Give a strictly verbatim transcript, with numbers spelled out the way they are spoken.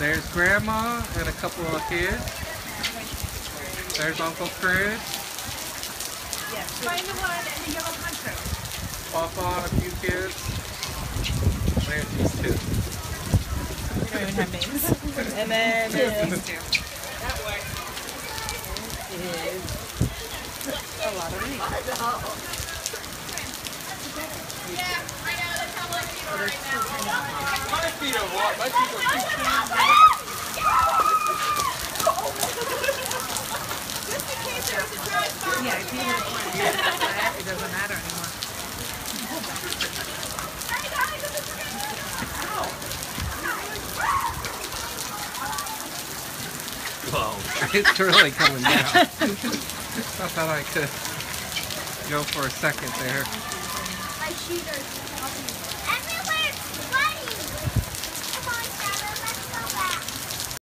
There's Grandma and a couple of kids. There's Uncle Chris. Yes, find the one in the yellow poncho. Papa, a few kids. There's these two. We don't even have names. And then there's these two. That works. It is a lot of meat. Yeah, I know. That's how much people right now. My feet are what? My feet are too Just in case there was a dry spot. Yeah, if you hit a point, it doesn't matter anymore. Hey guys, this is Whoa, it's really coming down. I thought I could go for a second there. my shooters.